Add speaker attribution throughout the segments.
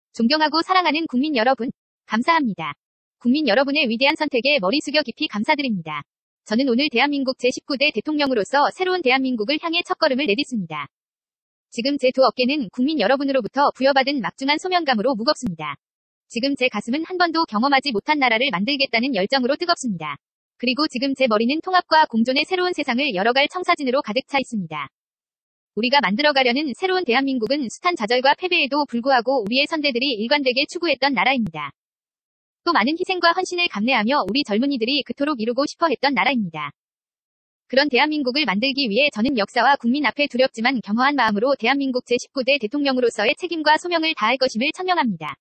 Speaker 1: 존경하고 사랑하는 국민 여러분, 감사합니다. 국민 여러분의 위대한 선택에 머리 숙여 깊이 감사드립니다. 저는 오늘 대한민국 제19대 대통령으로서 새로운 대한민국을 향해 첫걸음을 내딛습니다. 지금 제 두 어깨는 국민 여러분으로부터 부여받은 막중한 소명감으로 무겁습니다. 지금 제 가슴은 한 번도 경험하지 못한 나라를 만들겠다는 열정으로 뜨겁습니다. 그리고 지금 제 머리는 통합과 공존의 새로운 세상을 열어갈 청사진으로 가득 차 있습니다. 우리가 만들어가려는 새로운 대한민국은 숱한 좌절과 패배에도 불구하고 우리의 선대들이 일관되게 추구했던 나라입니다. 또 많은 희생과 헌신을 감내하며 우리 젊은이들이 그토록 이루고 싶어 했던 나라입니다. 그런 대한민국을 만들기 위해 저는 역사와 국민 앞에 두렵지만 겸허한 마음으로 대한민국 제19대 대통령으로서의 책임과 소명을 다할 것임을 천명합니다.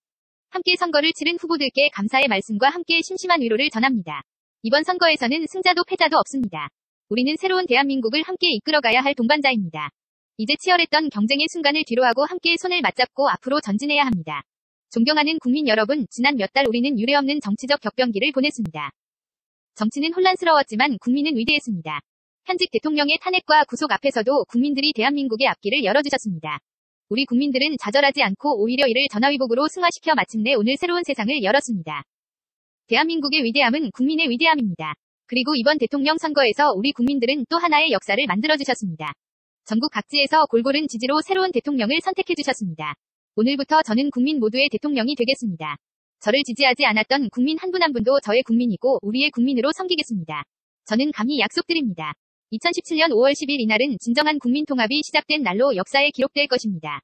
Speaker 1: 함께 선거를 치른 후보들께 감사의 말씀과 함께 심심한 위로를 전합니다. 이번 선거에서는 승자도 패자도 없습니다. 우리는 새로운 대한민국을 함께 이끌어가야 할 동반자입니다. 이제 치열했던 경쟁의 순간을 뒤로하고 함께 손을 맞잡고 앞으로 전진해야 합니다. 존경하는 국민 여러분, 지난 몇 달 우리는 유례없는 정치적 격변기를 보냈습니다. 정치는 혼란스러웠지만 국민은 위대했습니다. 현직 대통령의 탄핵과 구속 앞에서도 국민들이 대한민국의 앞길을 열어주셨습니다. 우리 국민들은 좌절하지 않고 오히려 이를 전화위복으로 승화시켜 마침내 오늘 새로운 세상을 열었습니다. 대한민국의 위대함은 국민의 위대함입니다. 그리고 이번 대통령 선거에서 우리 국민들은 또 하나의 역사를 만들어주셨습니다. 전국 각지에서 골고른 지지로 새로운 대통령을 선택해주셨습니다. 오늘부터 저는 국민 모두의 대통령이 되겠습니다. 저를 지지하지 않았던 국민 한 분 한 분도 저의 국민이고 우리의 국민으로 섬기겠습니다. 저는 감히 약속드립니다. 2017년 5월 10일 이날은 진정한 국민 통합이 시작된 날로 역사에 기록될 것입니다.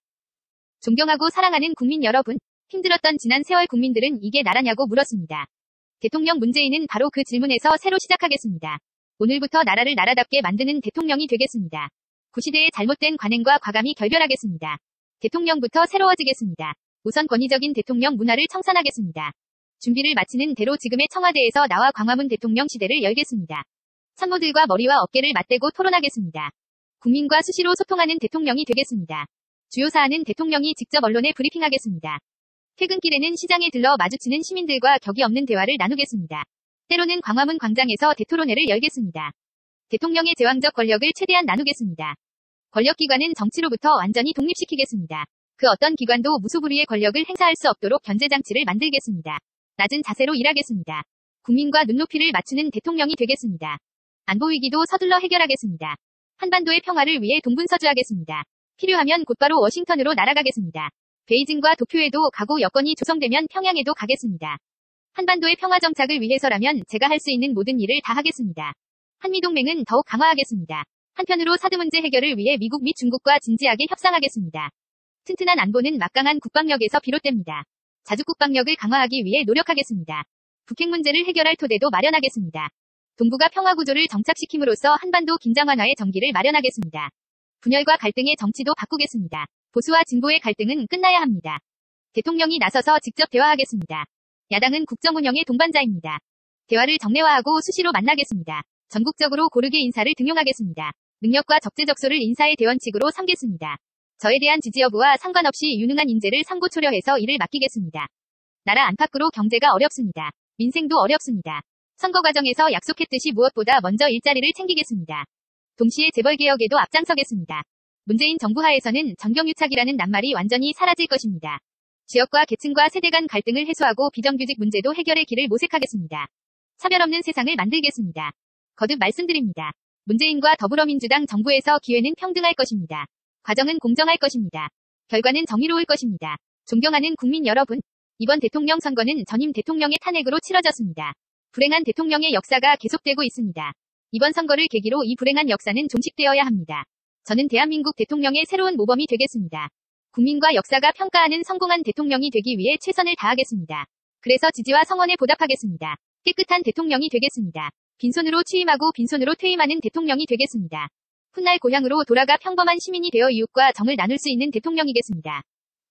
Speaker 1: 존경하고 사랑하는 국민 여러분, 힘들었던 지난 세월 국민들은 이게 나라냐고 물었습니다. 대통령 문재인은 바로 그 질문에서 새로 시작하겠습니다. 오늘부터 나라를 나라답게 만드는 대통령이 되겠습니다. 구시대의 잘못된 관행과 과감히 결별하겠습니다. 대통령부터 새로워지겠습니다. 우선 권위적인 대통령 문화를 청산하겠습니다. 준비를 마치는 대로 지금의 청와대에서 나와 광화문 대통령 시대를 열겠습니다. 참모들과 머리와 어깨를 맞대고 토론하겠습니다. 국민과 수시로 소통하는 대통령이 되겠습니다. 주요 사안은 대통령이 직접 언론에 브리핑하겠습니다. 퇴근길에는 시장에 들러 마주치는 시민들과 격이 없는 대화를 나누겠습니다. 때로는 광화문 광장에서 대토론회를 열겠습니다. 대통령의 제왕적 권력을 최대한 나누겠습니다. 권력기관은 정치로부터 완전히 독립시키겠습니다. 그 어떤 기관도 무소불위의 권력을 행사할 수 없도록 견제장치를 만들겠습니다. 낮은 자세로 일하겠습니다. 국민과 눈높이를 맞추는 대통령이 되겠습니다. 안보위기도 서둘러 해결하겠습니다. 한반도의 평화를 위해 동분서주하겠습니다. 필요하면 곧바로 워싱턴으로 날아가겠습니다. 베이징과 도쿄에도 가고 여건이 조성되면 평양에도 가겠습니다. 한반도의 평화 정착을 위해서라면 제가 할 수 있는 모든 일을 다 하겠습니다. 한미동맹은 더욱 강화하겠습니다. 한편으로 사드 문제 해결을 위해 미국 및 중국과 진지하게 협상하겠습니다. 튼튼한 안보는 막강한 국방력에서 비롯됩니다. 자주 국방력을 강화하기 위해 노력하겠습니다. 북핵 문제를 해결할 토대도 마련하겠습니다. 동북아 평화 구조를 정착시킴으로써 한반도 긴장 완화의 전기를 마련하겠습니다. 분열과 갈등의 정치도 바꾸겠습니다. 보수와 진보의 갈등은 끝나야 합니다. 대통령이 나서서 직접 대화하겠습니다. 야당은 국정 운영의 동반자입니다. 대화를 정례화하고 수시로 만나겠습니다. 전국적으로 고르게 인사를 등용하겠습니다. 능력과 적재적소를 인사의 대원칙으로 삼겠습니다. 저에 대한 지지 여부와 상관없이 유능한 인재를 상고초려해서 일을 맡기겠습니다. 나라 안팎으로 경제가 어렵습니다. 민생도 어렵습니다. 선거 과정에서 약속했듯이 무엇보다 먼저 일자리를 챙기겠습니다. 동시에 재벌개혁에도 앞장서겠습니다. 문재인 정부 하에서는 정경유착이라는 낱말이 완전히 사라질 것입니다. 지역과 계층과 세대 간 갈등을 해소하고 비정규직 문제도 해결의 길을 모색하겠습니다. 차별 없는 세상을 만들겠습니다. 거듭 말씀드립니다. 문재인과 더불어민주당 정부에서 기회는 평등할 것입니다. 과정은 공정할 것입니다. 결과는 정의로울 것입니다. 존경하는 국민 여러분, 이번 대통령 선거는 전임 대통령의 탄핵으로 치러졌습니다. 불행한 대통령의 역사가 계속되고 있습니다. 이번 선거를 계기로 이 불행한 역사는 종식되어야 합니다. 저는 대한민국 대통령의 새로운 모범이 되겠습니다. 국민과 역사가 평가하는 성공한 대통령이 되기 위해 최선을 다하겠습니다. 그래서 지지와 성원에 보답하겠습니다. 깨끗한 대통령이 되겠습니다. 빈손으로 취임하고 빈손으로 퇴임하는 대통령이 되겠습니다. 훗날 고향으로 돌아가 평범한 시민이 되어 이웃과 정을 나눌 수 있는 대통령이겠습니다.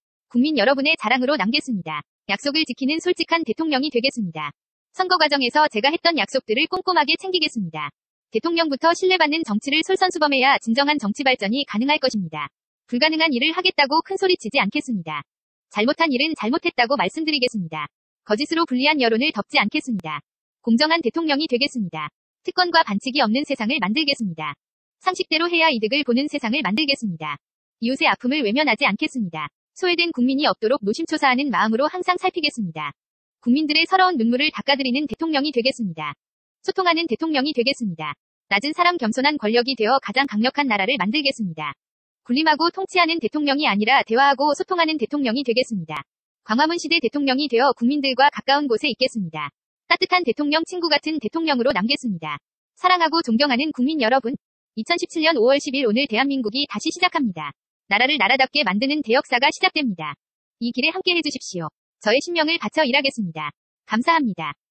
Speaker 1: 국민 여러분의 자랑으로 남겠습니다. 약속을 지키는 솔직한 대통령이 되겠습니다. 선거 과정에서 제가 했던 약속들을 꼼꼼하게 챙기겠습니다. 대통령부터 신뢰받는 정치를 솔선수범해야 진정한 정치 발전이 가능할 것입니다. 불가능한 일을 하겠다고 큰소리치지 않겠습니다. 잘못한 일은 잘못했다고 말씀드리겠습니다. 거짓으로 불리한 여론을 덮지 않겠습니다. 공정한 대통령이 되겠습니다. 특권과 반칙이 없는 세상을 만들겠습니다. 상식대로 해야 이득을 보는 세상을 만들겠습니다. 이웃의 아픔을 외면하지 않겠습니다. 소외된 국민이 없도록 노심초사하는 마음으로 항상 살피겠습니다. 국민들의 서러운 눈물을 닦아드리는 대통령이 되겠습니다. 소통하는 대통령이 되겠습니다. 낮은 사람 겸손한 권력이 되어 가장 강력한 나라를 만들겠습니다. 군림하고 통치하는 대통령이 아니라 대화하고 소통하는 대통령이 되겠습니다. 광화문 시대 대통령이 되어 국민들과 가까운 곳에 있겠습니다. 따뜻한 대통령, 친구 같은 대통령으로 남겠습니다. 사랑하고 존경하는 국민 여러분, 2017년 5월 10일 오늘 대한민국이 다시 시작합니다. 나라를 나라답게 만드는 대역사가 시작됩니다. 이 길에 함께 해주십시오. 저의 신명을 바쳐 일하겠습니다. 감사합니다.